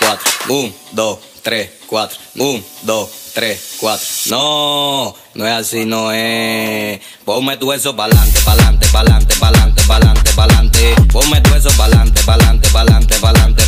4. 1, 2, 3, 4. 1, 2, 3, 4. No, no es así, no es. Ponme tu eso pa'lante, pa'lante, pa'lante, pa'lante, pa'lante, pa'lante. Ponme tu eso pa'lante, pa'lante, pa'lante, pa'lante,